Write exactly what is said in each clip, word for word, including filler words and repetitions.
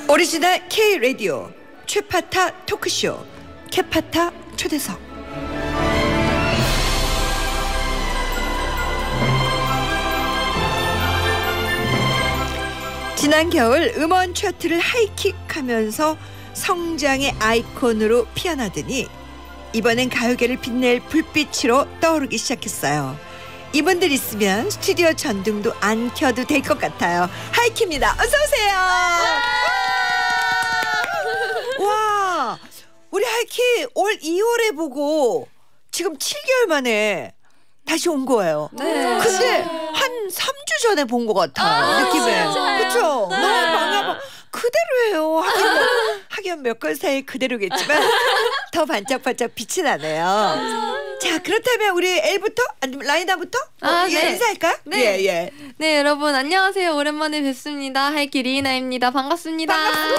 오리지널 K-라디오 최파타 토크쇼 캐파타 초대석. 지난 겨울 음원 차트를 하이킥하면서 성장의 아이콘으로 피어나더니 이번엔 가요계를 빛낼 불빛으로 떠오르기 시작했어요. 이분들 있으면 스튜디오 전등도 안 켜도 될 것 같아요. 하이키입니다. 어서 오세요. 와, 우리 하이키 올 이월에 보고 지금 칠 개월 만에 다시 온 거예요. 네. 근데 한 삼 주 전에 본 것 같아요. 아, 느낌에. 그렇죠? 네. 너무 반가워. 그대로예요. 하긴, 뭐, 하긴 몇 건 사이 그대로겠지만 더 반짝반짝 빛이 나네요. 자, 그렇다면 우리 L부터? 아니면 라이나부터? 아, 어, 예, 네. 인사할까요? 네. 예, 예. 네, 여러분 안녕하세요. 오랜만에 뵙습니다. 하이키 리이나입니다. 반갑습니다.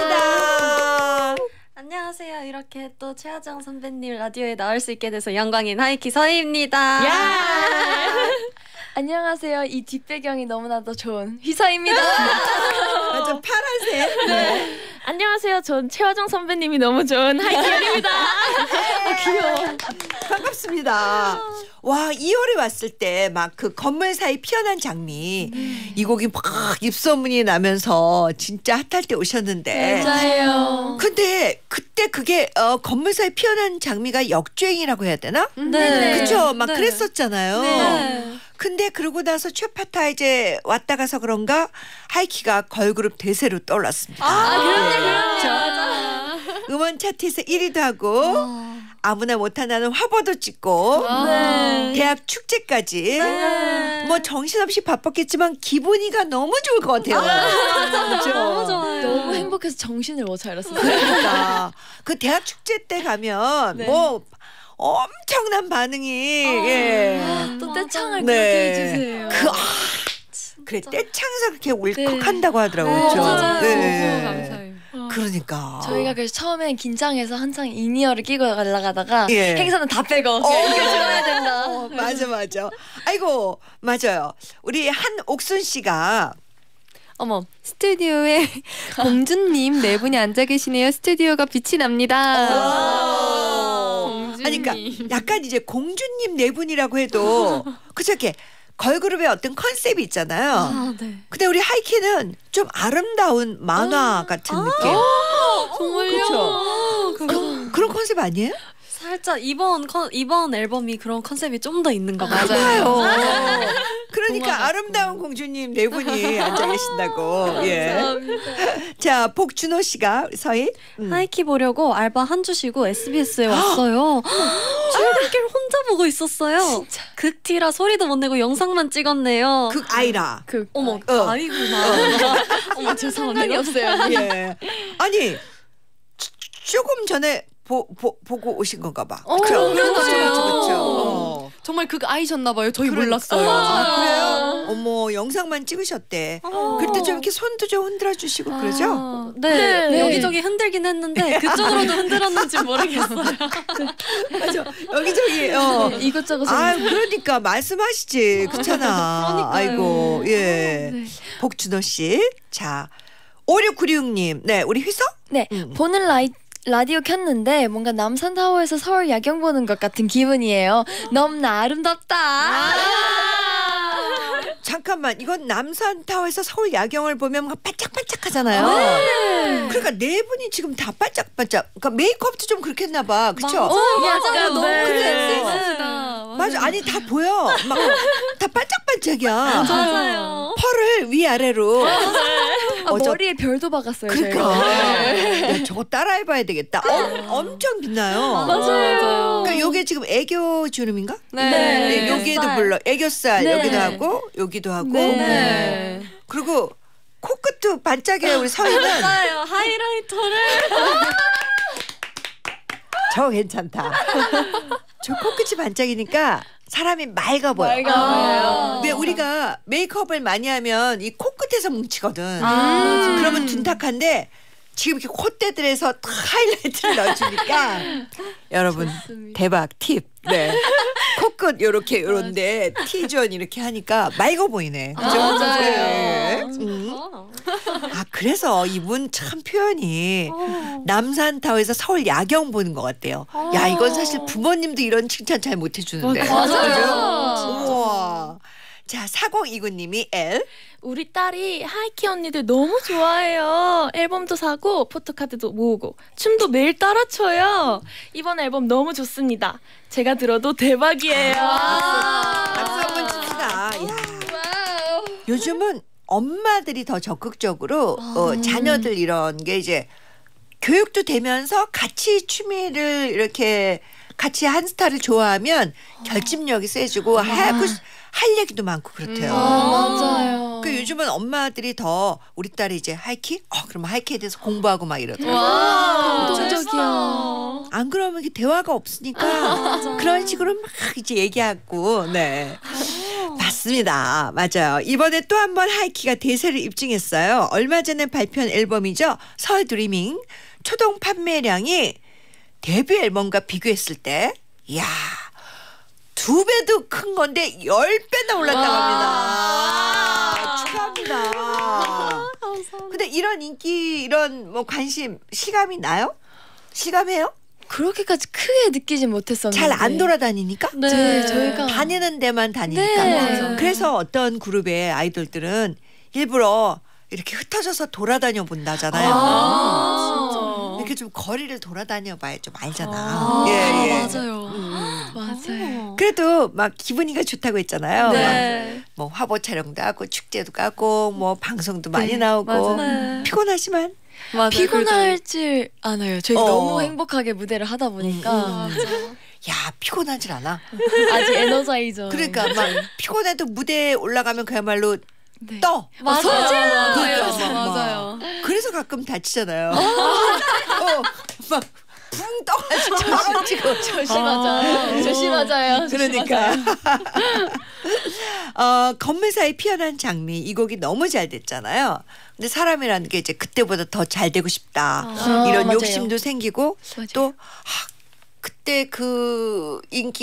반갑습니다. 안녕하세요. 이렇게 또 최하정 선배님 라디오에 나올 수 있게 돼서 영광인 하이키 서희입니다. 야! 안녕하세요. 이 뒷배경이 너무나도 좋은 휘서입니다. 맞아, 파란색. 네. 안녕하세요. 전 최화정 선배님이 너무 좋은 하이키입니다. 아, 귀여워. 반갑습니다. 와, 이월에 왔을 때 막 그 건물 사이 피어난 장미 음. 이 곡이 막 입소문이 나면서 진짜 핫할 때 오셨는데 맞아요. 근데 그때 그게 어, 건물 사이 피어난 장미가 역주행이라고 해야 되나? 네. 그쵸? 막 네. 그랬었잖아요. 네. 근데 그러고 나서 최파타 이제 왔다 가서 그런가 하이키가 걸그룹 대세로 떠올랐습니다. 아, 그럼요, 네. 그럼요. 음원 차트에서 일 위도 하고 어. 아무나 못한다는 화보도 찍고 네. 대학 축제까지 네. 뭐 정신없이 바빴겠지만 기분이가 너무 좋을 것 같아요. 그렇죠? 너무 좋아요. 너무 행복해서 정신을 못 차렸어요. 그러니까 그 대학 축제 때 가면 네. 뭐 엄청난 반응이 예. 또 떼창을 네. 그렇게 해주세요. 그 아, 그래 떼창에서 그렇게 울컥한다고 하더라고요. 네, 그렇죠? 맞아요. 네. 너무 감사해요. 그러니까 저희가 그래서 처음엔 긴장해서 항상 이니어를 끼고 가려가다가 예. 행사는 다 빼고 어. 이거 들어야 된다. 어, 맞아 맞아. 아이고 맞아요. 우리 한옥순 씨가 어머, 스튜디오에 공주님 네 분이 앉아 계시네요. 스튜디오가 빛이 납니다. 공주님. 아니 그러니까 약간 이제 공주님 네 분이라고 해도 그쵸 이렇게 걸그룹의 어떤 컨셉이 있잖아요. 아, 네. 근데 우리 하이키는 좀 아름다운 만화 같은 느낌. 정말요? 그, 그런 컨셉 아니에요? 살짝 이번 컨, 이번 앨범이 그런 컨셉이 좀 더 있는 것 같아요. 맞아요. 그러니까 아름다운 공주님 네 분이 앉아 계신다고. 예. 자, 복준호 씨가 서희. 음. 하이키 보려고 알바 한 주 쉬고 에스비에스에 왔어요. 출근길 혼자 보고 있었어요. 극티라 소리도 못 내고 영상만 찍었네요. 그 아이라. 그 어머, 어. 아이구나. 어머, 죄송해요. 없어요. 예. 아니 조- 조금 전에 보, 보, 보고 오신 건가 봐. 어, 그쵸? 그러네요. 그쵸, 그쵸, 그쵸. 어. 정말 그 아이셨나 봐요. 저희 그러니까. 몰랐어요. 아, 그래요? 어머, 영상만 찍으셨대. 그럴 때 좀 이렇게 손도 좀 흔들어 주시고 그러죠? 아, 네. 네. 여기저기 흔들긴 했는데 그쪽으로도 흔들었는지 모르겠어요. 맞아. 여기저기. 어. 네, 이것저것 아, 그러니까 말씀하시지. 그렇잖아. 그러니까요. 아이고, 예. 네. 복준호 씨. 자, 오육구육 님. 네, 우리 휘서? 네, 음. 보는 라이, 라디오 켰는데 뭔가 남산타워에서 서울 야경 보는 것 같은 기분이에요. 너무나 아름답다. 잠깐만, 이건 남산타워에서 서울 야경을 보면 막 반짝반짝하잖아요. 그러니까 네 분이 지금 다 반짝반짝. 그러니까 메이크업도 좀 그렇게 했나 봐. 그쵸? 맞아요. 너무 네. 섹시했습니다. 맞아. 아니, 다 보여. 막 다 반짝반짝이야. 맞아요. 펄을 위아래로. 아, 어, 저- 머리에 별도 박았어요. 그러니까. 저희가. 야, 저거 따라해봐야 되겠다. 엄, 엄청 빛나요. 맞아요. 그러니까 요게 지금 애교 주름인가? 네. 네, 여기에도 쌀. 물론 애교살 네. 여기도 하고 여기도 하고 네. 네. 그리고 코끝도 반짝여요. 우리 서희는 맞아요. 하이라이터를. 저 괜찮다. 저 코끝이 반짝이니까 사람이 맑아 보여. 맑아 보여요. 왜 우리가 메이크업을 많이 하면 이 코끝에서 뭉치거든. 아, 그러면 둔탁한데 지금 이렇게 콧대들에서 탁 하이라이트를 넣어주니까 여러분 대박 팁. 네. 코끝 요렇게 요런데 T존 이렇게 하니까 맑아 보이네. 그죠? 맞아요. 네. 음. 어. 아 그래서 이분 참 표현이 어. 남산타워에서 서울 야경 보는 것 같대요. 야 이건 사실 부모님도 이런 칭찬 잘 못 해주는데. 맞아요. 우와. 자 사공이구님이 L. 우리 딸이 하이키 언니들 너무 좋아해요. 앨범도 사고 포토카드도 모으고 춤도 매일 따라 춰요. 이번 앨범 너무 좋습니다. 제가 들어도 대박이에요. 박수 한번 칩시다. 야. 요즘은 엄마들이 더 적극적으로 어, 자녀들 이런 게 이제 교육도 되면서 같이 취미를 이렇게 같이 한 스타를 좋아하면 결집력이 세지고 하고 할 얘기도 많고 그렇대요. 맞아요. 그 요즘은 엄마들이 더 우리 딸이 이제 하이키? 어 그럼 하이키에 대해서 공부하고 막 이러더라고요. 와. 감동적이야. 안 그러면 이게 대화가 없으니까 그런 식으로 막 이제 얘기하고 네. 맞습니다. 맞아요. 이번에 또 한 번 하이키가 대세를 입증했어요. 얼마 전에 발표한 앨범이죠. 서울 드리밍. 초동 판매량이 데뷔 앨범과 비교했을 때 이야 두 배도 큰 건데 열 배나 올랐다고 합니다. 축하합니다. 근데 이런 인기 이런 뭐 관심 실감이 나요? 실감해요? 그렇게까지 크게 느끼진 못했었는데. 잘 안 돌아다니니까? 네. 네, 저희가 다니는 데만 다니니까. 네. 맞아요. 그래서 어떤 그룹의 아이돌들은 일부러 이렇게 흩어져서 돌아다녀 본다잖아요. 아, 이렇게 좀 거리를 돌아다녀 봐야 좀 알잖아. 아, 예, 예. 맞아요. 맞아요. 그래도 막 기분이가 좋다고 했잖아요. 네. 막 뭐 화보 촬영도 하고 축제도 가고 뭐 방송도 많이 나오고 맞아요. 네. 피곤하지만 맞아요. 피곤하질 않아요. 저희 어. 너무 행복하게 무대를 하다 보니까 야 피곤하질 않아. 아직 에너자이저. 그러니까 막 피곤해도 무대에 올라가면 그야말로 네. 떠. 맞아요. 그러니까 맞아요. 막 맞아요. 그래서 가끔 다치잖아요. 어, 막 붕 떠가지고 떨어지고 조심하자. 조심하자요. 그러니까 어, 건매사의 피어난 장미 이 곡이 너무 잘 됐잖아요. 근데 사람이라는 게 이제 그때보다 더 잘 되고 싶다 아, 이런 맞아요. 욕심도 생기고 맞아요. 또 아, 그때 그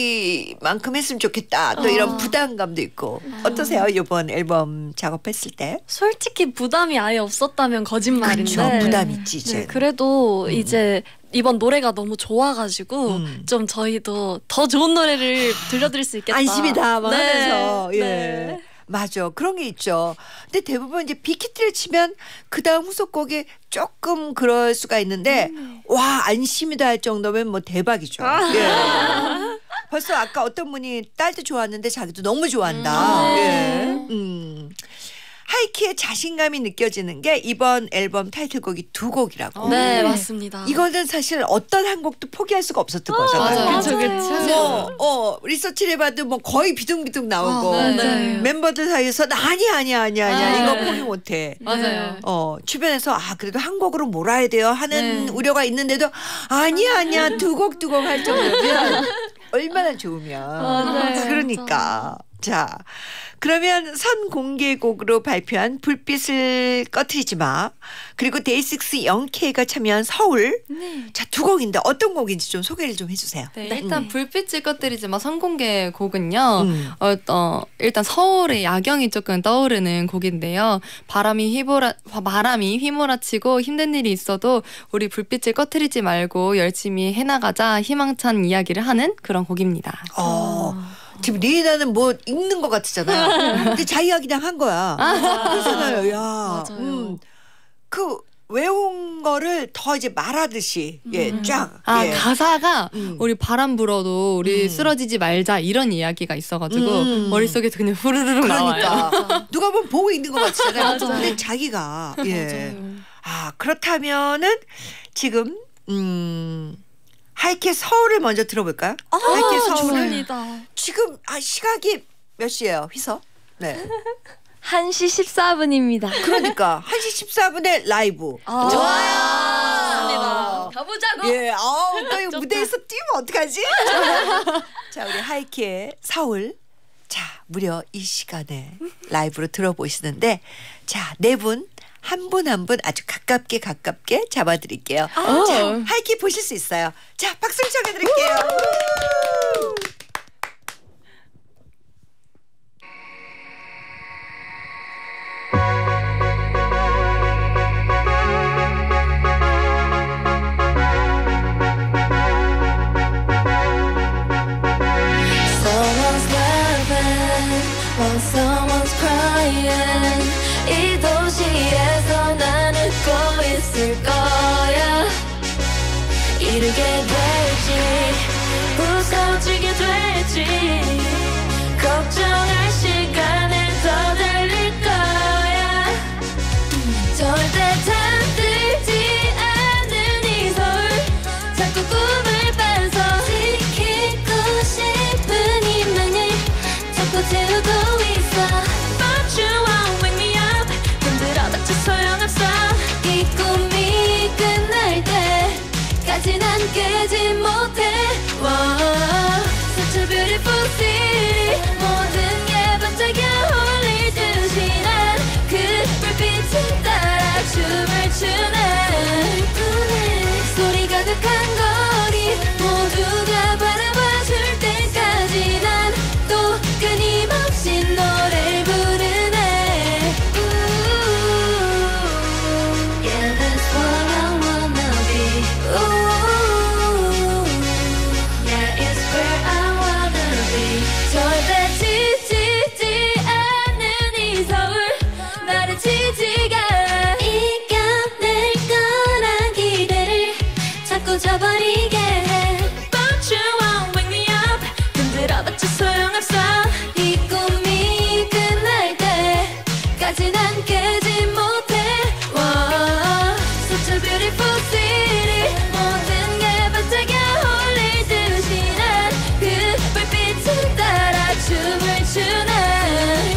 인기만큼 했으면 좋겠다 또 이런 부담감도 있고 어떠세요 이번 앨범 작업했을 때? 솔직히 부담이 아예 없었다면 거짓말인데. 그렇죠 부담 있지 이제. 네, 그래도 음. 이제 이번 노래가 너무 좋아가지고 음. 좀 저희도 더 좋은 노래를 들려드릴 수 있겠다. 안심이다 막 네. 하면서 예. 네. 맞아 그런 게 있죠. 근데 대부분 이제 빅히트를 치면 그 다음 후속곡이 조금 그럴 수가 있는데 와 안심이다 할 정도면 뭐 대박이죠. 예. 벌써 아까 어떤 분이 딸도 좋았는데 자기도 너무 좋아한다. 예. 음. 하이키의 자신감이 느껴지는 게 이번 앨범 타이틀곡이 두 곡이라고. 네, 네. 맞습니다. 이거는 사실 어떤 한 곡도 포기할 수가 없었던 거잖아요. 맞아요. 그쵸, 그쵸. 뭐, 어, 리서치를 해봐도 뭐 거의 비둥비둥 나오고 아, 네. 멤버들 사이에서 아니야 아니야 아니야 아니야 아, 이거 네. 포기 못해. 맞아요. 어 주변에서 아 그래도 한 곡으로 몰아야 돼요 하는 네. 우려가 있는데도 아니야 아니야 두 곡 두 곡 할 정도면 얼마나 좋으면 맞아요. 그러니까 자 그러면 선공개곡으로 발표한 불빛을 꺼트리지 마 그리고 데이식스 영케이가 참여한 서울 자 두 곡인데 어떤 곡인지 좀 소개를 좀 해주세요. 네, 일단 불빛을 꺼뜨리지만 선공개 곡은요. 음. 어, 어, 일단 서울의 야경이 조금 떠오르는 곡인데요. 바람이 휘몰아 바람이 휘몰아치고 힘든 일이 있어도 우리 불빛을 꺼뜨리지 말고 열심히 해나가자 희망찬 이야기를 하는 그런 곡입니다. 어. 지금 리나는 뭐 읽는 것 같잖아요. 근데 자기가 그냥 한 거야. 그렇잖아요. 야, 맞아요. 음, 그 외운 거를 더 이제 말하듯이 예, 쫙. 아 예. 가사가 음. 우리 바람 불어도 우리 음. 쓰러지지 말자 이런 이야기가 있어가지고 음. 머릿속에서 그냥 후루룩 나와요. 그러니까 누가 보면 보고 있는 것 같잖아요. 근데 자기가 예. 아 그렇다면은 지금 음. 하이키 서울을 먼저 들어볼까요? 하이키 서울을 좋습니다. 지금 아 시각이 몇 시예요? 휘서? 네. 한 시 십사 분입니다. 그러니까 한 시 십사 분에 라이브. 아, 좋아요. 가보자고. 예, 아우 또 이거 무대에서 뛰면 어떡하지? 자, 우리 하이키의 서울. 자, 무려 이 시간에 라이브로 들어보시는데, 자, 네 분. 한 분 한 분 아주 가깝게 가깝게 잡아드릴게요. 자, 하이키 보실 수 있어요. 자, 박수를 청해드릴게요. 이르게 될지 부서지게 될지 걱정할 시간을 더 달릴 거야. 절대 잠들지 않는 이 서울 자꾸 꿈을 뺏어 지키고 싶은 희망을 자꾸 채우고 있어. But you won't wake me up 흔들어봤자 소용없어. 이 꿈이 끝날 때까지 난 깨지 못해. Whoa, such a beautiful city. 모든 게 반짝여 홀릴 듯이 난 그 불빛을 따라 춤을 추네. 소리 가득한 거리 모두가 바라봐 줄 때까지 난 또 끊임없이 노래를 부르네. Ooh, yeah, that's what I wanna be. Ooh, yeah, it's where I wanna be. 절대 지치지 않는 이 서울 나를 치지가 이겨낼 거란 기대를 자꾸 저버리게 해. But you won't wake me up 흔들어봤자 소용없어. 이 꿈이 끝날 때까지 난 깨지 못해. Whoa, such a beautiful city. 모든 게 반짝여 홀릴 듯이 난 그 불빛을 따라 춤을 추네.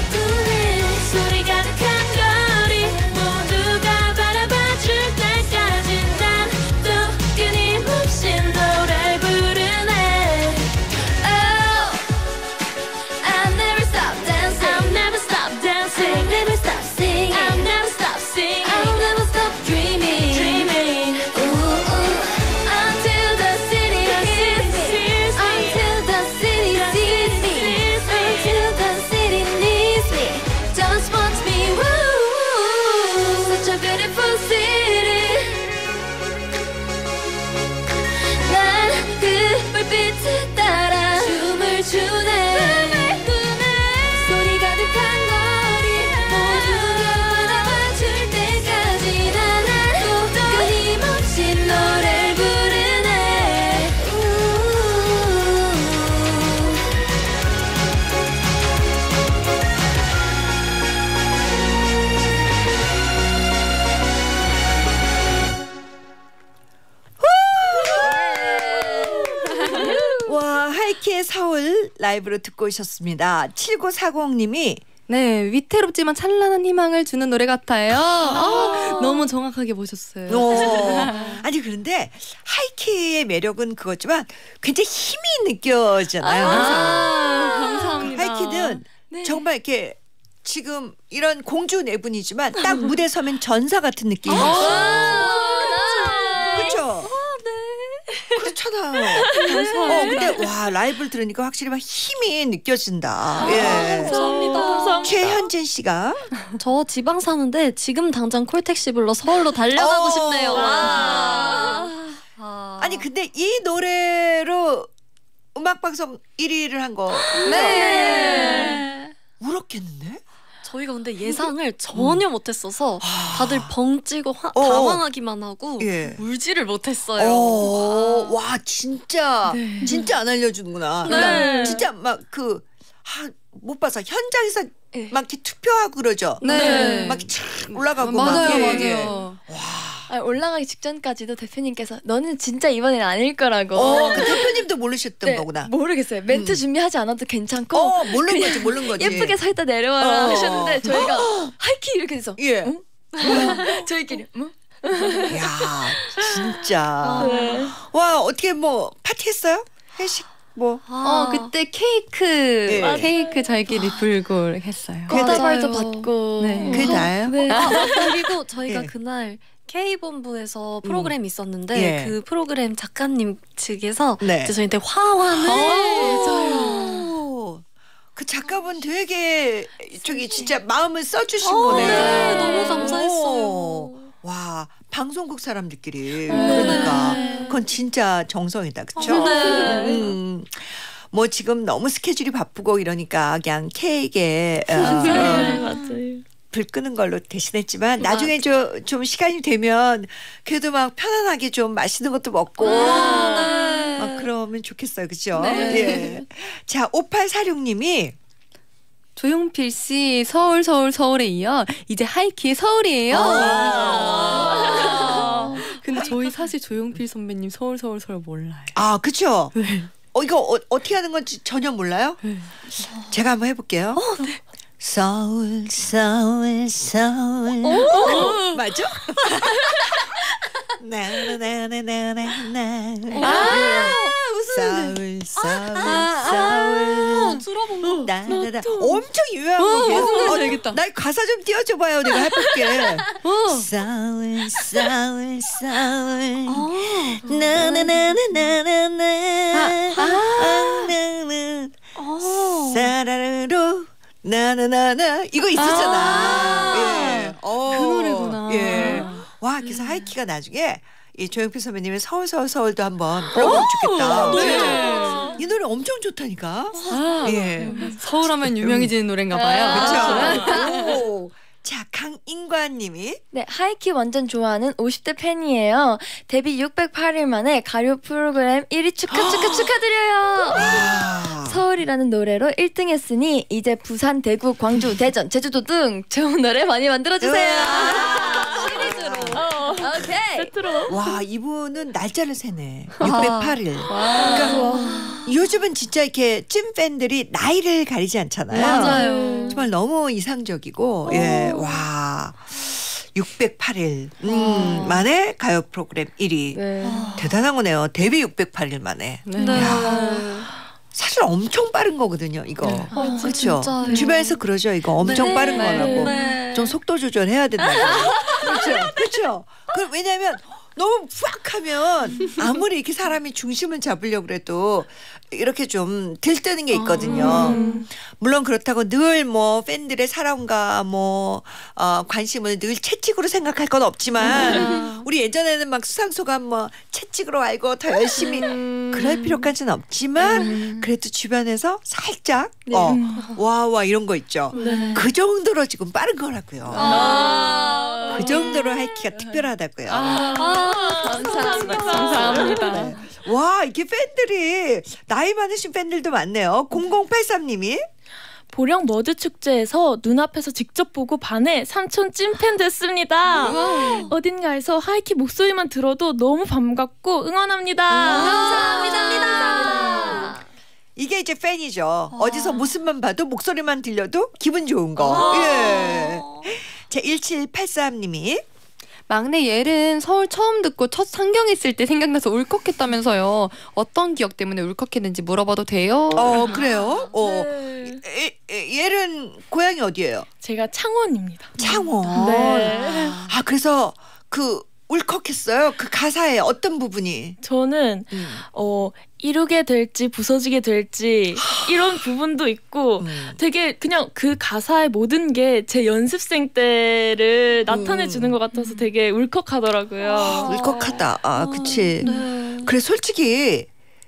소리 가득한 거리 모두가 바라봐 줄 때까지 난 또 끊임없이 노래 부르네. Oh, I'll never stop dancing. I'll never stop dancing. I'll never stop singing. I'll never stop singing. I'll never stop dreaming. Dreaming. Ooh, ooh. Until the city hears me. Until the city sees me. Until the city needs me. Just wants me. Woo, such a beautiful city. 난 그 불빛을 따라 춤을 추네. 소리 가득한 거리 모두가 바라봐 줄 때까지 난 또 끊임없이 노래를 부르네. Ooh. 와, 하이키의 서울 라이브로 듣고 오셨습니다. 칠구사공님이 네, 위태롭지만 찬란한 희망을 주는 노래 같아요. 아, 너무 정확하게 보셨어요. 어, 아니 그런데 하이키의 매력은 그거지만 굉장히 힘이 느껴지잖아요. 항상. 아, 감사합니다. 하이키는 네. 정말 이렇게 지금 이런 공주 네 분이지만 딱 무대 서면 전사 같은 느낌이 있어요. 그렇죠? 그렇잖아요. 어, 근데 와 라이브를 들으니까 확실히 막 힘이 느껴진다. 예. 감사합니다. 감사합니다. 최현진 씨가 저 지방 사는데 지금 당장 콜택시 불러 서울로 달려가고 어. 싶네요. 와. 아니 근데 이 노래로 음악방송 일 위를 한 거 네. 울었겠는데? 저희가 근데 예상을 전혀 못했어서 다들 벙찌고 화, 어. 당황하기만 하고 예. 울지를 못했어요. 어, 와 진짜 네. 진짜 안 알려주는구나. 네. 그러니까 진짜 막 그 못 봐서 현장에서 네. 막 이렇게 투표하고 그러죠. 네. 막 착 올라가고 맞아요, 막 예, 맞아요. 예. 아, 올라가기 직전까지도 대표님께서 너는 진짜 이번엔 아닐 거라고. 어, 그 대표님도 모르셨던 네, 거구나. 모르겠어요. 멘트 음. 준비하지 않아도 괜찮고 어, 모르는 거지, 모르는 거지. 예쁘게 서 있다 내려와라 어. 하셨는데 저희가 하이키 이렇게 돼서 예. 저희끼리 응? 야, 진짜. 아, 네. 와, 어떻게 뭐 파티했어요? 회식 뭐. 어, 그때 케이크 네. 케이크 저희끼리 불고 했어요. 꽃다발도 맞아요. 받고. 네. 그게 나요? 네. 아, 그리고 저희가 예. 그날 K본부에서 프로그램이 있었는데 예. 그 프로그램 작가님 측에서 네. 이제 저희한테 화환을 맞아요. 그 작가분 되게 저기 진짜 마음을 써주신 어, 거네요. 네, 너무 오. 감사했어요. 와, 방송국 사람들끼리 네. 그러니까 그건 진짜 정성이다, 그렇죠? 네. 음, 뭐 지금 너무 스케줄이 바쁘고 이러니까 그냥 케이크에 어, 네, 어, 맞아요. 불 끄는 걸로 대신했지만 나중에 저, 좀 시간이 되면 그래도 막 편안하게 좀 맛있는 것도 먹고 아, 네. 막 그러면 좋겠어요. 그죠? 네. 예. 자, 오팔사육님이 조용필 씨 서울 서울 서울에 이어 이제 하이키의 서울이에요. 아. 근데 저희 사실 조용필 선배님 서울 서울 서울 몰라요. 아, 그쵸? 네. 어, 이거 어, 어떻게 하는 건지 전혀 몰라요? 네. 제가 한번 해볼게요. 서울 서울 서울 오! 맞죠? 나나나나나나 서울 서울 서울 들어본 거. 나나나 엄청 유명한 곡이에요. 무슨 노래인지 어, 알겠다. 나 가사 좀 띄워줘봐요. 내가 해볼게. 서울 서울 서울 나나나나나나나 사라로 나나나나 이거 있었잖아. 아. 예. 어, 그 노래구나. 예. 와, 그래서 하이키가 나중에 이 조용필 선배님의 서울 서울 서울도 한번 불러보면 좋겠다. 네. 이 노래 엄청 좋다니까. 아, 예. 서울하면 유명해지는 노래인가 봐요. 그렇죠. 자, 강인관님이 네, 하이키 완전 좋아하는 오십 대 팬이에요. 데뷔 육백팔 일 만에 가요 프로그램 일 위 축하 축하 축하드려요. 와. 서울이라는 노래로 일 등 했으니 이제 부산, 대구, 광주, 대전, 제주도 등 좋은 노래 많이 만들어주세요. 오케이. 세트로. 와, 이분은 날짜를 세네. 육백팔 일. 그러니까 요즘은 진짜 이렇게 찐 팬들이 나이를 가리지 않잖아요. 맞아요. 정말 너무 이상적이고, 예, 와. 육백팔 일 음, 만에 가요 프로그램 일 위. 네. 대단한 거네요. 데뷔 육백팔 일 만에. 네. 네. 사실 엄청 빠른 거거든요, 이거. 네. 아, 그렇죠. 진짜요. 주변에서 그러죠. 이거 엄청 네. 빠른 거라고. 네. 좀 속도 조절해야 된다고. 그렇죠. 그렇죠. 그 왜냐하면 너무 푸악 하면 아무리 이렇게 사람이 중심을 잡으려고 그래도 이렇게 좀 들뜨는 게 있거든요. 음. 물론 그렇다고 늘 뭐 팬들의 사랑과 뭐 어, 관심을 늘 채찍으로 생각할 건 없지만 우리 예전에는 막 수상소감 뭐 채찍으로 알고 더 열심히 그럴 필요까지는 없지만 그래도 주변에서 살짝 어, 와와 이런 거 있죠. 네. 그 정도로 지금 빠른 거라고요. 아. 그 정도로 하이키가 특별하다고요. 아, 감사합니다. 감사합니다. 네. 와, 이게 팬들이 나이 많으신 팬들도 많네요. 공공팔삼님이 보령 머드 축제에서 눈앞에서 직접 보고 반해 삼촌 찐팬 됐습니다. 어딘가에서 하이키 목소리만 들어도 너무 반갑고 응원합니다. 감사합니다. 이게 이제 팬이죠. 어디서 모습만 봐도 목소리만 들려도 기분 좋은 거. 예. 자, 일칠팔삼님이 막내 예른 서울 처음 듣고 첫 상경했을 때 생각나서 울컥했다면서요. 어떤 기억 때문에 울컥했는지 물어봐도 돼요? 어, 그래요? 어. 네. 에, 에, 얘는 고향이 어디예요? 제가 창원입니다. 창원. 네. 아, 그래서 그 울컥했어요. 그 가사의 어떤 부분이? 저는 음. 어 이루게 될지 부서지게 될지 이런 부분도 있고 음. 되게 그냥 그 가사의 모든 게 제 연습생 때를 나타내 주는 것 같아서 되게 울컥하더라고요. 울컥하다. 아, 그치. 네. 그래, 솔직히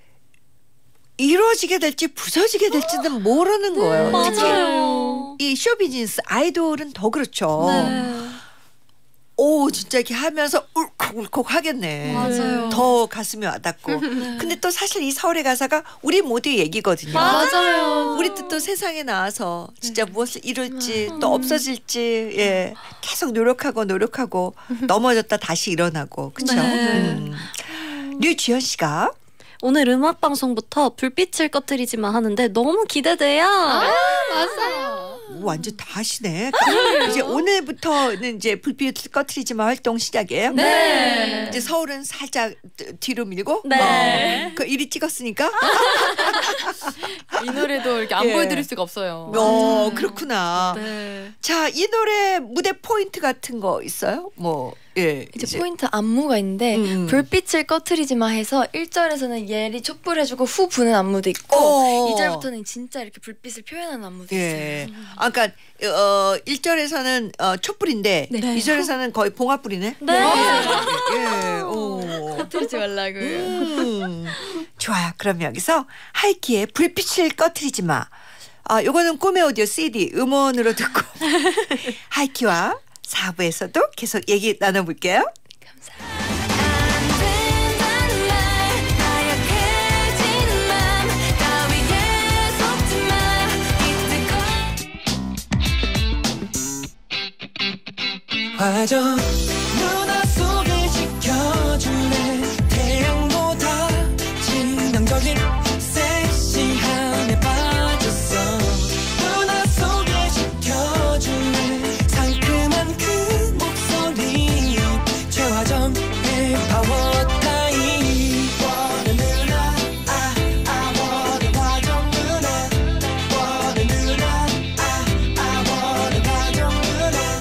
이루어지게 될지 부서지게 될지는 모르는 거예요. 특히 맞아요. 이 쇼비즈니스 아이돌은 더 그렇죠. 네. 오, 진짜 이렇게 하면서 울컥울컥 하겠네. 맞아요. 더 가슴이 와닿고. 근데 또 사실 이 서울의 가사가 우리 모두의 얘기거든요. 맞아요. 우리도 또 세상에 나와서 진짜 무엇을 이룰지 또 없어질지 예 계속 노력하고 노력하고 넘어졌다 다시 일어나고 그렇죠. 네. 음. 류지연 씨가 오늘 음악 방송부터 불빛을 꺼뜨리지만 하는데 너무 기대돼요. 맞아요. 오, 완전 다 하시네. 이제 오늘부터는 이제 불빛을 꺼트리지만 활동 시작이에요. 네. 이제 서울은 살짝 뒤로 밀고 네. 어, 그 일이 찍었으니까. 이 노래도 이렇게 안 예. 보여드릴 수가 없어요. 어, 그렇구나. 네. 자, 이 노래 무대 포인트 같은 거 있어요? 뭐 예. 이제, 포인트 안무가 있는데 음. 불빛을 꺼트리지마 해서 일 절에서는 예리 촛불해주고 후 부는 안무도 있고 어. 이 절부터는 진짜 이렇게 불빛을 표현하는 안무도 예. 있어요. 아, 그러니까 어, 일 절에서는 어, 촛불인데 네. 이 절에서는 거의 봉화불이네. 네. 예. 오. 꺼트리지 말라고요. 음. 좋아요. 그럼 여기서 하이키의 불빛을 꺼트리지 마. 아, 요거는 꿈의 오디오 씨디 음원으로 듣고 하이키와 사 부에서도 계속 얘기 나눠볼게요. 화정 누나 속을 지켜주네 태양보다 치명적인 섹시함에 빠졌어 누나 속을 지켜주네 상큼한 그 목소리 최화정의 파워타임 원해 누나 아, 아 원해 화정 누나 원해 누나 아, 아 원해 화정 누나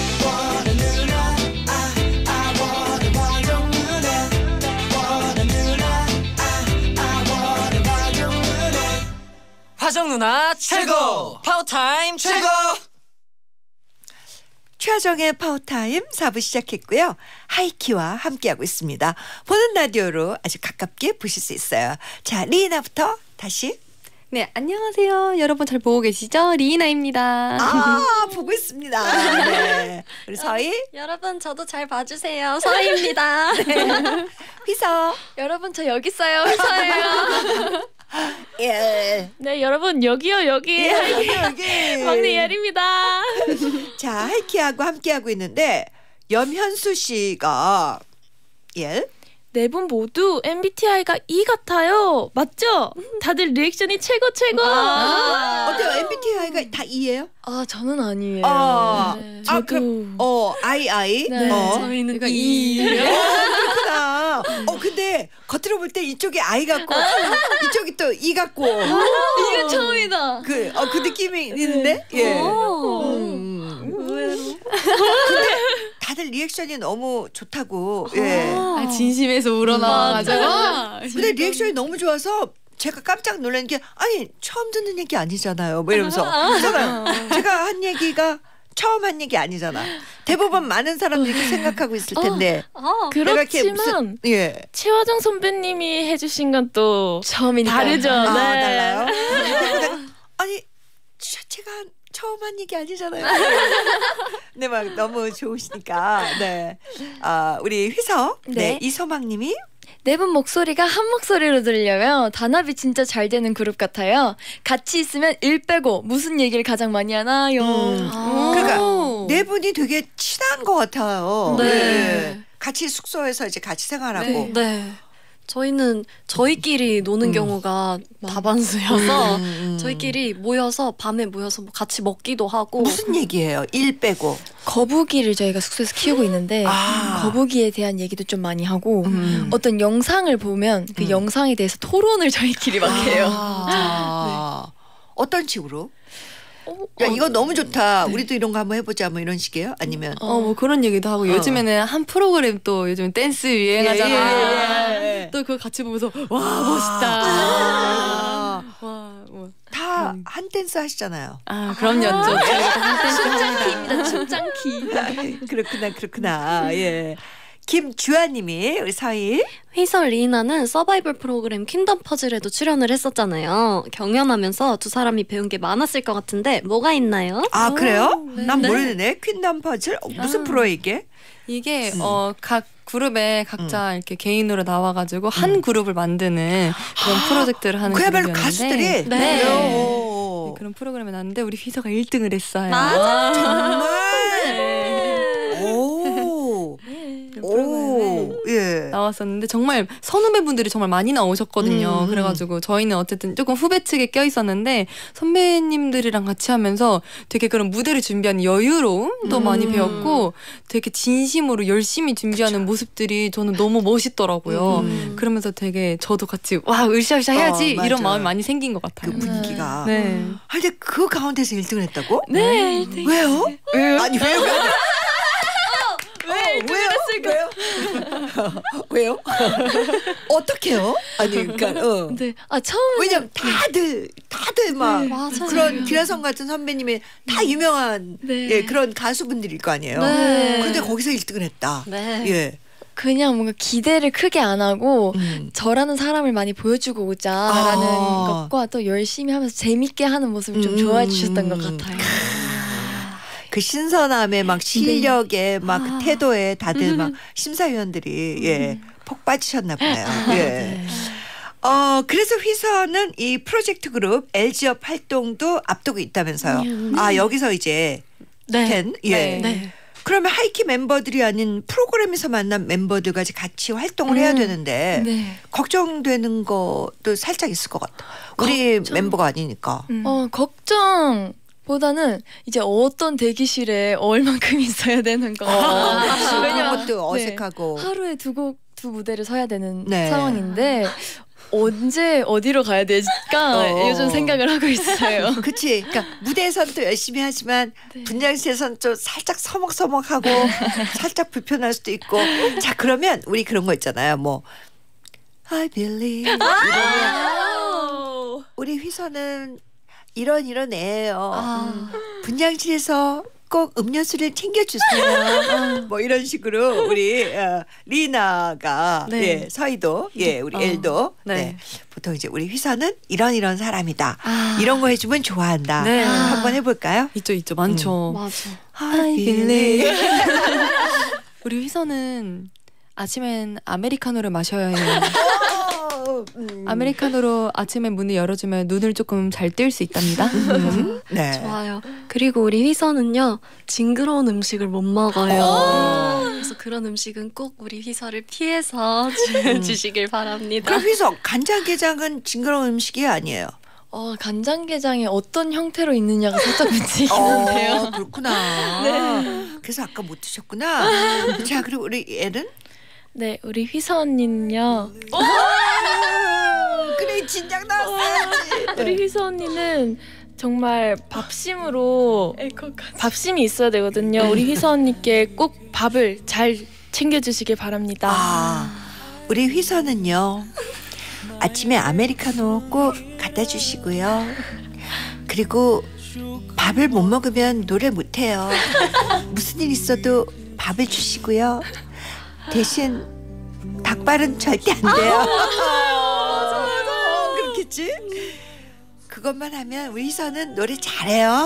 화정 누나 최고! 파워타임 최고! 최하정의 파워타임 사 부 시작했고요. 하이키와 함께하고 있습니다. 보는 라디오로 아주 가깝게 보실 수 있어요. 자, 리나부터 다시. 네, 안녕하세요. 여러분 잘 보고 계시죠? 리이나입니다. 아, 보고 있습니다. 네. 우리 서희. 여러분 저도 잘 봐주세요. 서희입니다. 네. 휘서. 여러분 저 여기 있어요. 회사예요. 예. 네, 여러분 여기요 여기. 예, 여기, 여기. 막내 예리입니다. 자, 하이키하고 함께하고 있는데 염현수 씨가 예. 네 분 모두 엠비티아이가 E 같아요. 맞죠? 다들 리액션이 최고 최고. 아, 어때요? 엠비티아이가 다 E예요? 아 저는 아니에요. 아, 네. 아 그럼 어 I I. 네, 어. 저희는 그러니까 이. 이. 그렇구나. 어 근데 겉으로 볼 때 이쪽이 I 같고 이쪽이 또 E 같고. 이게 처음이다. 그 어 그 느낌이 있는데. 예. 오. 음. 의외로. 근데 다들 리액션이 너무 좋다고. 예. 아, 진심에서 우러나와가지고. 근데 리액션이 너무 좋아서 제가 깜짝 놀란 게 아니 처음 듣는 얘기 아니잖아요. 뭐 이러면서 그잖아요. 제가 한 얘기가 처음 한 얘기 아니잖아. 대부분 많은 사람들이 이렇게 생각하고 있을 텐데. 아, 내가 이렇게 그렇지만 무슨 예. 최화정 선배님이 해주신 건 또 처음이니까. 다르죠. 아, 네. 달라요? 아니 자, 제가 처음 한 얘기 아니잖아요. 네, 막 너무 좋으시니까. 네, 아 우리 휘서, 네, 네. 이소망님이 네 분 목소리가 한 목소리로 들려요. 단합이 진짜 잘 되는 그룹 같아요. 같이 있으면 일 빼고 무슨 얘기를 가장 많이 하나요? 음. 아. 그러니까 네 분이 되게 친한 것 같아요. 네. 네. 같이 숙소에서 이제 같이 생활하고. 네. 저희는 저희끼리 노는 음. 경우가 다반수여서 음, 음. 저희끼리 모여서 밤에 모여서 뭐 같이 먹기도 하고 무슨 얘기예요? 일 빼고. 거북이를 저희가 숙소에서 키우고 있는데 아. 거북이에 대한 얘기도 좀 많이 하고 음. 어떤 영상을 보면 그 음. 영상에 대해서 토론을 저희끼리 막 해요. 아. 어떤 식으로? 어, 야, 어, 이거 너무 좋다. 우리도 이런 거 한번 해보자. 뭐 이런 식이에요? 아니면 어, 뭐 그런 얘기도 하고 어. 요즘에는 한 프로그램 또 요즘 댄스 유행하잖아. 예, 예, 예. 또 그거 같이 보면서 와 멋있다. 아. 와, 뭐. 다 한 댄스 하시잖아요. 아 그럼요. 저 저희가 한 댄스 합니다. 춤장키. 그렇구나, 그렇구나. 예. 김주아님이 우리 서희. 휘설 리나는 서바이벌 프로그램 퀸덤 퍼즐에도 출연을 했었잖아요. 경연하면서 두 사람이 배운 게 많았을 것 같은데 뭐가 있나요? 아 그래요? 네. 난 네. 모르네. 퀸덤 퍼즐 어, 무슨 아. 프로에 이게? 이게 음. 어 각 그룹에 각자 이렇게 개인으로 나와가지고 한 그룹을 만드는 그런 프로젝트를 하는 그야말로 그룹이었는데 가수들이. 네. 오. 네, 그런 프로그램에 나왔는데 우리 휘서가 일 등을 했어요. 맞아. 정말. 오. 오. 예. 나왔었는데 정말 선후배분들이 정말 많이 나오셨거든요. 음, 음. 그래가지고 저희는 어쨌든 조금 후배 측에 껴 있었는데 선배님들이랑 같이 하면서 되게 그런 무대를 준비하는 여유로움도 음. 많이 배웠고 되게 진심으로 열심히 준비하는 모습들이 저는 너무 멋있더라고요. 음. 그러면서 되게 저도 같이 와 으쌰으쌰 해야지 어, 맞아. 이런 마음이 많이 생긴 것 그 같아요. 분위기가. 네. 아, 근데 그 가운데서 일 등을 했다고? 네. 왜요? 왜요? 아니 왜요? 왜요? 왜 일 등을 했을까요? 왜요? 어떻게요? 아니 그러니까 어. 네. 아 처음에 왜냐면 다들 다들 막 맞아요. 그런 기라성 같은 선배님이 다 유명한 네. 예, 그런 가수분들일 거 아니에요. 네. 근데 거기서 일 등을 했다. 네. 예. 그냥 뭔가 기대를 크게 안 하고 음. 저라는 사람을 많이 보여주고 오자라는 아. 것과 또 열심히 하면서 재밌게 하는 모습을 좀 음. 좋아해 주셨던 것 같아요. 그 신선함에 막 실력에 막 그 태도에 다들 막 심사위원들이 예, 폭 빠지셨나 보네요. 예. 어 그래서 휘서는 이 프로젝트 그룹 엘지업 활동도 앞두고 있다면서요. 아 여기서 이제 네. 된 예. 네. 그러면 하이키 멤버들이 아닌 프로그램에서 만난 멤버들과 같이 활동을 해야 음. 되는데 네. 걱정되는 것도 살짝 있을 것 같아. 우리 멤버가 아니니까. 음. 어 걱정보다는 이제 어떤 대기실에 얼만큼 있어야 되는 거. 그런 왜냐면 것도 네. 어색하고. 하루에 두 곡 두 무대를 서야 되는 네. 상황인데 언제 어디로 가야 될까 어. 요즘 생각을 하고 있어요. 그치. 그러니까 무대에선 또 열심히 하지만 네. 분장실에선 좀 살짝 서먹서먹하고 살짝 불편할 수도 있고. 자 그러면 우리 그런 거 있잖아요. 뭐 I believe 이러면 우리 휘서는 이런 이런 애예요. 아. 분장실에서 꼭 음료수를 챙겨주세요. 뭐 이런 식으로 우리 어, 리나가 네. 예, 서희도 예, 우리 어, 엘도 네. 네. 보통 이제 우리 휘서는 이런 이런 사람이다. 아. 이런 거 해주면 좋아한다. 네. 한번 해볼까요? 있죠, 있죠. 많죠. 맞아. I believe. 우리 휘서는 아침엔 아메리카노를 마셔야 해요. 음. 아메리카노로 아침에 문을 열어주면 눈을 조금 잘 뜰 수 있답니다. 음. 네. 좋아요. 그리고 우리 휘서는요 징그러운 음식을 못 먹어요. 그래서 그런 음식은 꼭 우리 휘서를 피해서 주, 주시길 바랍니다. 그럼 휘서 간장게장은 징그러운 음식이 아니에요. 어, 간장게장이 어떤 형태로 있느냐가 살짝 문제긴 한데요. 어, 그렇구나. 그래서 아까 못 드셨구나. 자 그리고 우리 애는 네, 우리 휘서 언니는요. 그래 진작 나왔어야지. 우리 휘서 언니는 정말 밥심으로 밥심이 있어야 되거든요. 우리 휘서 언니께 꼭 밥을 잘 챙겨주시길 바랍니다. 아, 우리 휘서는요 아침에 아메리카노 꼭 갖다 주시고요. 그리고 밥을 못 먹으면 노래 못 해요. 무슨 일 있어도 밥을 주시고요. 대신 닭발은 절대 안 돼요. 맞아 맞아. 그렇겠지? 그것만 하면 우리 희서는 노래 잘해요.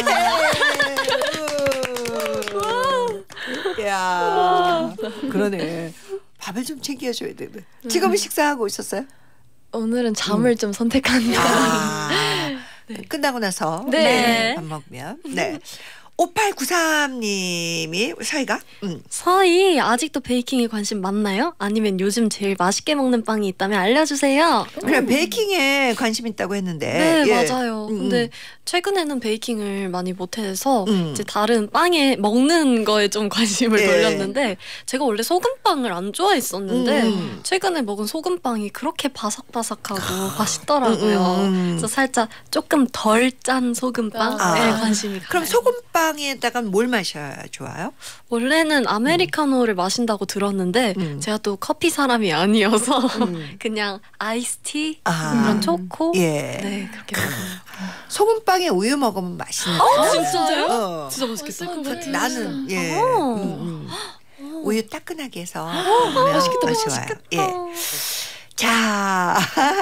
네. 야, 그러네. 밥을 좀 챙겨줘야 되네. 지금은 식사하고 있었어요? 오늘은 잠을 좀 선택합니다. 아, 끝나고 나서 네. 네, 밥 먹으면 네. 오팔구삼 님이 서희가 음. 서희 아직도 베이킹에 관심 많나요? 아니면 요즘 제일 맛있게 먹는 빵이 있다면 알려주세요. 그래 베이킹에 관심 있다고 했는데 네 예. 맞아요. 음, 근데 최근에는 베이킹을 많이 못해서 음. 이제 다른 빵에 먹는 거에 좀 관심을 예. 돌렸는데 제가 원래 소금빵을 안 좋아했었는데 음. 최근에 먹은 소금빵이 그렇게 바삭바삭하고 맛있더라고요. 음. 그래서 살짝 조금 덜 짠 소금빵에 아. 관심이 가요. 그럼 소금빵에다가 뭘 마셔야 좋아요? 원래는 아메리카노를 마신다고 들었는데 음. 제가 또 커피 사람이 아니어서 음. 그냥 아이스티 아. 그런 초코 예. 네 그렇게 먹어요. 소금빵에 우유 먹으면 맛있는데. 진짜요? 어. 진짜 맛있겠다. 나는 예. 어. 음, 음. 우유 따끈하게 해서 맛있겠다, 좋아요. 예. 자,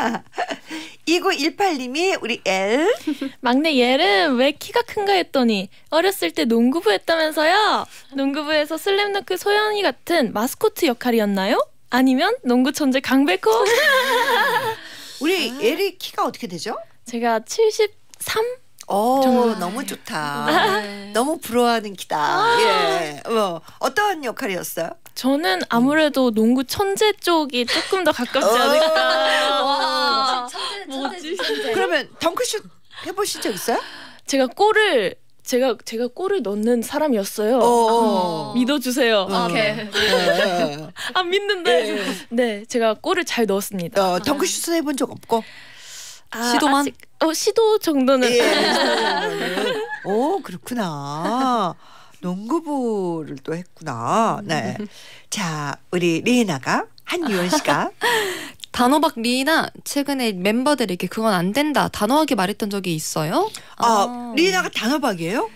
이구일팔 님이 우리 엘 막내 얘는 왜 키가 큰가 했더니 어렸을 때 농구부 했다면서요? 농구부에서 슬램덩크 소연이 같은 마스코트 역할이었나요? 아니면 농구 천재 강백호? 우리 엘이 키가 어떻게 되죠? 제가 칠십삼? 오, 정말. 너무 좋다. 네. 너무 부러워하는 키다. 예. 뭐 어떤 역할이었어요? 저는 아무래도 농구 천재 쪽이 조금 더 가깝지 않을까. 와. 뭐지? 그러면 덩크슛 해보신 적 있어요? 제가 골을 제가 제가 골을 넣는 사람이었어요. 어. 믿어주세요. 어. 오케이. 예. 안 믿는데. 네, 제가 골을 잘 넣었습니다. 어, 덩크슛은 해본 적 없고. 아, 시도만? 아직- 어 시도 정도는. 예. 오 그렇구나. 농구부를 또 했구나. 네. 자 우리 리나가 한유원 씨가 단호박 리나 최근에 멤버들에게 그건 안 된다 단호하게 말했던 적이 있어요? 아 리나가 단호박이에요?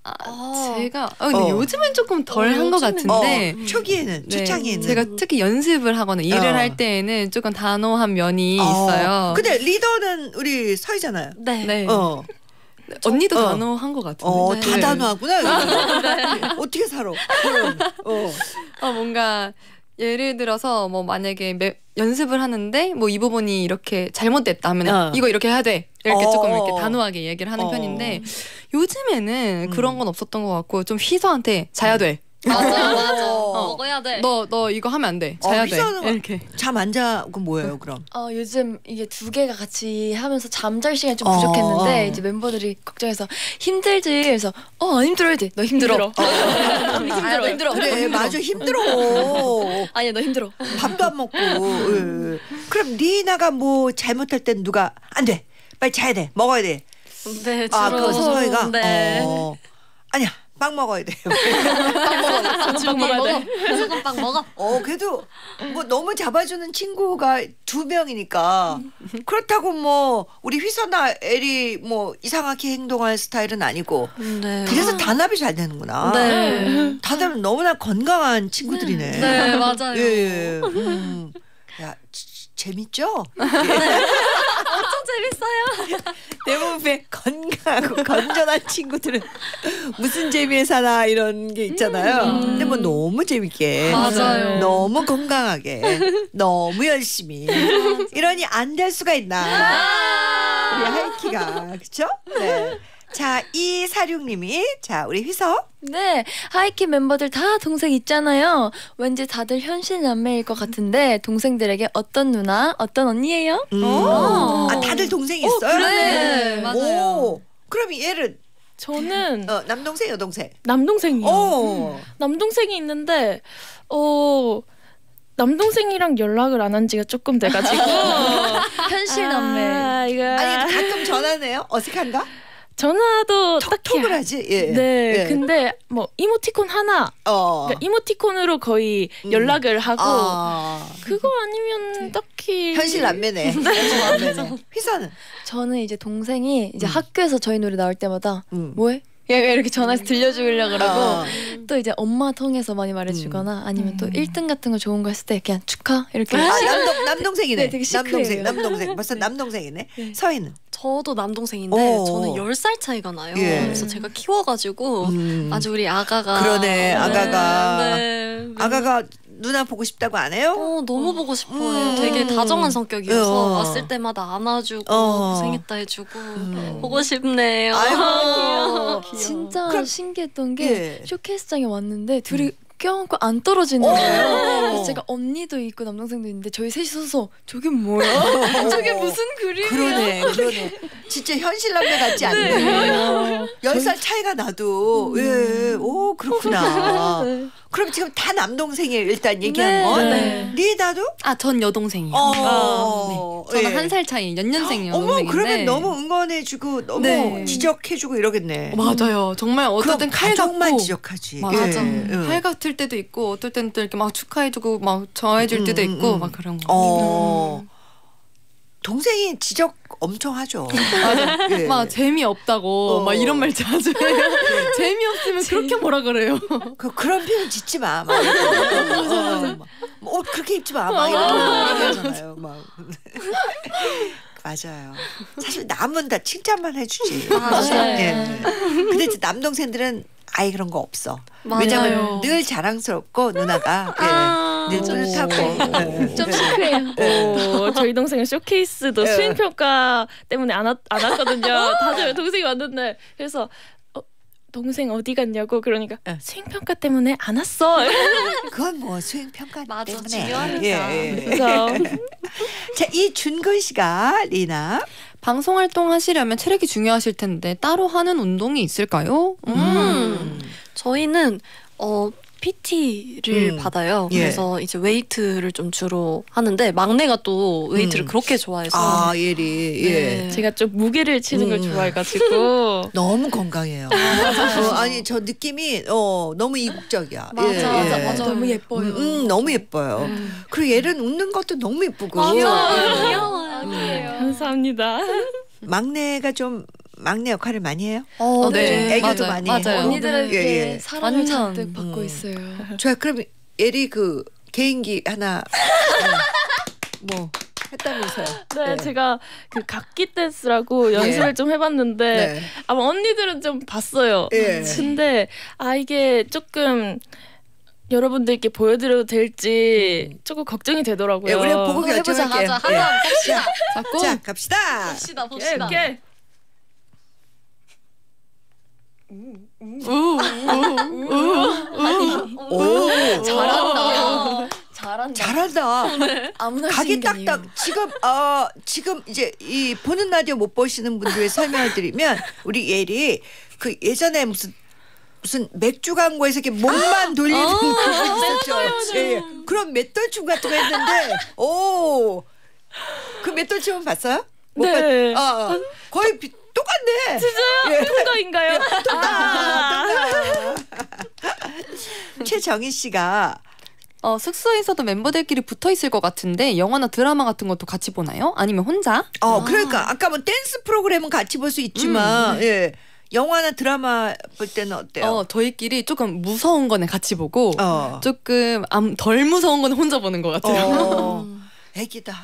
아, 제가 아, 근데 어. 요즘엔 조금 덜 한 것 요즘엔- 같은데 어, 초기에는 네, 초창기에는 제가 특히 연습을 하거나 일을 어. 할 때에는 조금 단호한 면이 어. 있어요. 근데 리더는 우리 서희잖아요. 네. 네. 어, 언니도 어. 단호한 것 같은데. 어, 네. 다 단호하구나. 이거. 어떻게 살아? 그럼, 어. 어, 뭔가 예를 들어서 뭐 만약에 매, 연습을 하는데 뭐 이 부분이 이렇게 잘못됐다 하면 어. 이거 이렇게 해야 돼. 이렇게 어. 조금 이렇게 단호하게 얘기를 하는 어. 편인데 요즘에는 음. 그런 건 없었던 것 같고 좀 휘서한테 자야 돼. 맞아, 맞아. 어. 먹어야 돼. 너 너 이거 하면 안 돼. 어, 자야 돼. 휘서는 이렇게. 잠 안 자. 그건 뭐예요, 그럼? 어, 요즘 이게 두 개가 같이 하면서 잠잘 시간이 좀 어, 부족했는데 어. 이제 멤버들이 걱정해서 힘들지. 그래서 어, 안 힘들어야 돼. 너 힘들어. 힘들어. 아, 힘들어. 그래, 맞아. 힘들어. 아니야, 너 힘들어. 밥도 안 먹고. 예. 그럼 리나가 뭐 잘못할 땐 누가 안 돼. 빨리 자야 돼. 먹어야 돼. 네, 아, 주로. 그래서 서희가 네. 어. 아니야. 빵 먹어야 돼. 주로 빵 먹어. 무조건 빵 먹어. 어, 그래도 뭐 너무 잡아주는 친구가 두 명이니까 그렇다고 뭐 우리 휘서나 엘이 뭐 이상하게 행동할 스타일은 아니고 네. 그래서 단합이 잘 되는구나. 네. 다들 너무나 건강한 친구들이네. 네, 맞아요. 예, 예. 음. 야, 지- 재밌죠? 엄청 재밌어요. 대부분의 건강하고 건전한 친구들은 무슨 재미에 사나 이런 게 있잖아요. 근데 뭐 너무 재밌게, 맞아요. 너무 건강하게, 너무 열심히 이러니 안 될 수가 있나? 우리 하이키가 그렇죠? 네. 자, 이사육님이 자 우리 휘서 네, 하이키 멤버들 다 동생 있잖아요. 왠지 다들 현실 남매일 것 같은데 동생들에게 어떤 누나, 어떤 언니예요? 음. 오. 아 다들 동생 있어요? 네, 맞아요. 오, 그럼 얘는 저는 어, 남동생 여동생? 남동생이요. 오. 남동생이 있는데 어 남동생이랑 연락을 안 한 지가 조금 돼가지고 현실 남매. 아, 이거 아니 가끔 전화네요. 어색한가? 전화도 딱히 톡을 하지. 예. 네, 예. 근데 뭐 이모티콘 하나, 어. 그러니까 이모티콘으로 거의 음. 연락을 하고 아. 그거 아니면 딱히 현실 남매네. 현실 남매네. 휘서는. 저는 이제 동생이 이제 음. 학교에서 저희 노래 나올 때마다 음. 뭐해? 얘가 이렇게 전화해서 들려주려고 그러고 아. 또 이제 엄마 통해서 많이 말해주거나 아니면 또 일 등 같은 거 좋은 거 했을 때 그냥 축하 이렇게 아, 남동 남동생이네. 네, 되게 남동생, 시크해요. 남동생. 벌써 남동생이네. 서희는. 저도 남동생인데 오. 저는 열 살 차이가 나요. 예. 그래서 제가 키워가지고 음. 아주 우리 아가가 그러네, 아가가. 네. 아가가 누나 보고 싶다고 안 해요? 어, 너무 보고 싶어요. 음. 되게 다정한 성격이어서 어. 왔을 때마다 안아주고 어. 고생했다 해주고 음. 보고 싶네요. 아이고. 진짜 그럼- 신기했던 게 예. 쇼케이스장에 왔는데 둘이 껴안고 안 떨어지는 오. 거예요. 그래서 제가 언니도 있고 남동생도 있는데 저희 셋이 서서 저게 뭐야? 저게 무슨 그림이야? 그러네, 그러네. 진짜 현실 남매 같지 않네. 열 살 차이가 나도, 예, 오, 그렇구나. 그럼 지금 다 남동생이에요, 일단 얘기한 네. 건. 네. 리에다도? 아, 전 여동생이요. 어, 저는 예. 한 살 차이 연년생 어머, 여동생인데. 그러면 너무 응원해주고, 너무 네. 지적해주고 이러겠네. 맞아요. 정말 어떨 땐 칼 가족만 같고 지적하지. 맞아. 예, 예. 칼 같을 때도 있고 어떨 때는 또 이렇게 막 축하해주고 막 저해줄 때도 음, 있고 음. 막 그런 거. 어. 동생이 지적 엄청 하죠. 맞아. 예. 막 재미없다고 어. 막 이런 말 자주 해요. 재미없으면 그렇게 뭐라 그래요. 그, 그런 표현 짓지 마. 막 이러고. 어, 막, 옷 그렇게 입지 마. 막 이러고 얘기하잖아요. 막. 맞아요. 사실 남은 다 칭찬만 해주지. 맞아요. 예. 근데 이제 남동생들은 아예 그런 거 없어. 맞아요. 왜냐면 늘 자랑스럽고 누나가 아, 예, 늘 뿌듯하고. 예. 좀 시크해요. 어, 저희 동생은 쇼케이스도 예. 수행 평가 때문에 안, 왔, 안 왔거든요. 다들 동생이 왔는데 그래서 어, 동생 어디 갔냐고 그러니까 예. 수행 평가 때문에 안 왔어. 그건 뭐 수행 평가 맞아, 때문에. 중요하니까. 예, 예. 그래서 자, 이준근 씨가 리나. 방송 활동 하시려면 체력이 중요하실 텐데 따로 하는 운동이 있을까요? 음. 저희는 어 피티를 음. 받아요. 예. 그래서 이제 웨이트를 좀 주로 하는데 막내가 또 웨이트를 음. 그렇게 좋아해서 아, 예리. 예. 네. 제가 좀 무게를 치는 걸 음. 좋아해가지고 너무 건강해요. 어, 아니 저 느낌이 어 너무 이국적이야. 맞아, 예, 맞아, 예. 맞아. 너무 예뻐요. 음, 음, 너무 예뻐요. 그리고 얘는 웃는 것도 너무 예쁘고. 귀여워요. 음. 귀여워요. 감사합니다. 막내가 좀 막내 역할을 많이 해요? 어, 네. 애교도 맞아요. 많이 해요. 맞아요. 언니들에게 예, 예. 사랑을 완전. 잔뜩 받고 음. 있어요. 좋아. 그럼 예리 그 개인기 하나 네. 뭐 했다면서요? 네, 제가 그 각기 댄스라고 연습을 예. 좀 해봤는데 네. 아마 언니들은 좀 봤어요. 예. 근데 아 이게 조금 여러분들께 보여드려도 될지 조금 걱정이 되더라고요. 예, 우리 보고 해보자, 결정할게요. 하자. 예. 하자, 봅시다. 자꾸 자, 갑시다. 봅시다, 예, 봅시다. 이렇게 오, 잘한다. 잘한다. 잘한다. 아무나 각이 하시는 게 아니에요. 딱딱 지금 어 지금 이제 이 보는 라디오 못 보시는 분들의 설명을 드리면 우리 예리 그 예전에 무슨 무슨 맥주 광고에서 이렇게 목만 돌리는 그거 있었죠. 예, 예. 그런 맷돌춤 같은 거 했는데 오그 맷돌춤은 봤어요? 못 네. 봤- 어, 어. 거의 비, 똑같네. 진짜요? 예. 통과인가요? 최정희 씨가 어, 숙소에서도 멤버들끼리 붙어 있을 것 같은데 영화나 드라마 같은 것도 같이 보나요? 아니면 혼자? 어 그러니까 아까 뭐 댄스 프로그램은 같이 볼 수 있지만 예. 영화나 드라마 볼 때는 어때요? 어, 저희끼리 조금 무서운 거는 같이 보고 어. 조금 암, 덜 무서운 거는 혼자 보는 것 같아요. 어, 애기다.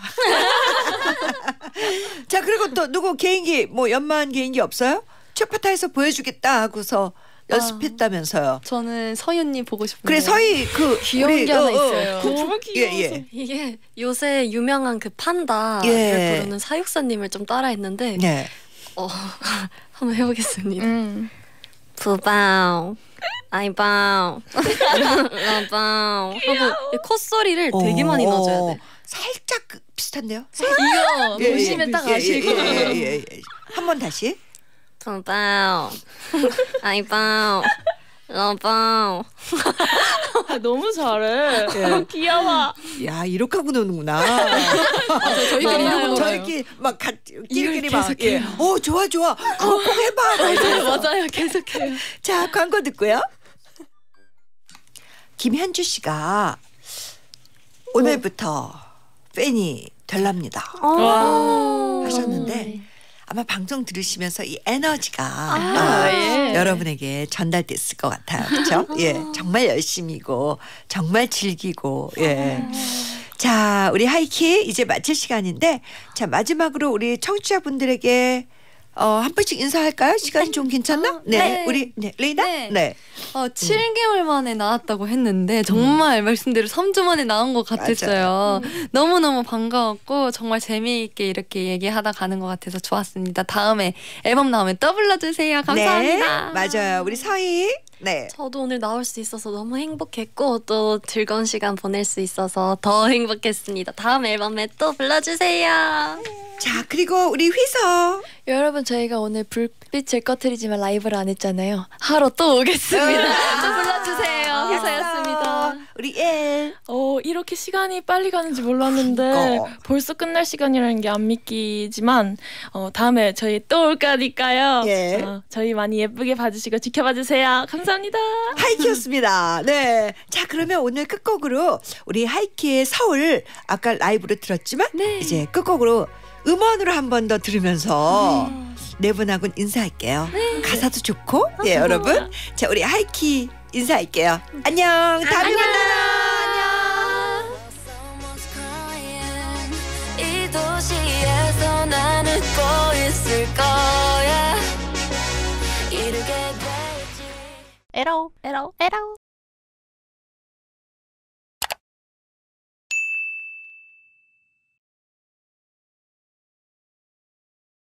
자, 그리고 또 누구 개인기 뭐 연마한 개인기 없어요? 최파타에서 보여주겠다 하고서 연습했다면서요. 저는 서윤님 보고 싶은데. 그래 서희 그 귀여운 우리, 게 하나 어, 어, 있어요. 그 너무 부- 예, 예. 이게 요새 유명한 그 판다를 예. 부르는 사육사님을 좀 따라했는데 네. 어, 한번 해보겠습니다. 음. 부바우 아이바우 라바우 하고 이 콧소리를 되게 많이 어, 넣어줘야 어, 돼. 살짝 그 비슷한데요? 이거 예, 예. 보시면 딱 예, 아실 예, 거예요. 예, 예, 예. 한번 다시. 부바우 아이바우 라바우 아, 너무 잘해. 예. 귀여워. 야 이렇게 하고 노는구나. 맞아요. 저희끼리 이러고 놀아요. 저희끼리 막 같이 끼리끼리 이걸 막. 계속 예. 해요. 어 좋아 좋아. 그거 꼭 해봐. 막 이러면서. 맞아요, 계속해요. 자 광고 듣고요. 김현주 씨가 오늘부터 팬이 될랍니다 어. 하셨는데 아마 방송 들으시면서 이 에너지가 아, 어, 예. 여러분에게 전달됐을 것 같아요. 그렇죠? 예, 정말 열심히고 정말 즐기고 예. 자, 우리 하이키 이제 마칠 시간인데 자 마지막으로 우리 청취자분들에게 어, 한 번씩 인사할까요? 시간이 좀 괜찮나? 네, 네. 우리 네, 레이나? 네. 네. 어, 칠 개월 만에 나왔다고 했는데 정말 말씀대로 삼 주 만에 나온 것 같았어요. 너무너무 반가웠고 정말 재미있게 이렇게 얘기하다 가는 것 같아서 좋았습니다. 다음에 앨범 나오면 또 불러주세요. 감사합니다. 네, 맞아요. 우리 서희. 네. 저도 오늘 나올 수 있어서 너무 행복했고 또 즐거운 시간 보낼 수 있어서 더 행복했습니다. 다음 앨범에 또 불러주세요. 자, 그리고 우리 휘서. 여러분 저희가 오늘 불빛을 꺼트리지만 라이브를 안 했잖아요. 하러 또 오겠습니다. 또 불러주세요. 회사였습니다. 우리 엘. 어 이렇게 시간이 빨리 가는지 몰랐는데 그러니까. 벌써 끝날 시간이라는 게 안 믿기지만 어, 다음에 저희 또 올 거니까요. 예. 어, 저희 많이 예쁘게 봐주시고 지켜봐 주세요. 감사합니다. 하이키였습니다. 네. 자, 그러면 오늘 끝곡으로 우리 하이키의 서울 아까 라이브로 들었지만 이제 끝곡으로 음원으로 한 번 더 들으면서 네 분하고는 인사할게요. 가사도 좋고. 예, 여러분. 자, 우리 하이키 인사할게요. 안녕. 다음에 만나요. Someone's crying. 이 도시에서 난 웃고 있을 거야. 이르게 될지. 에러 에러 에러.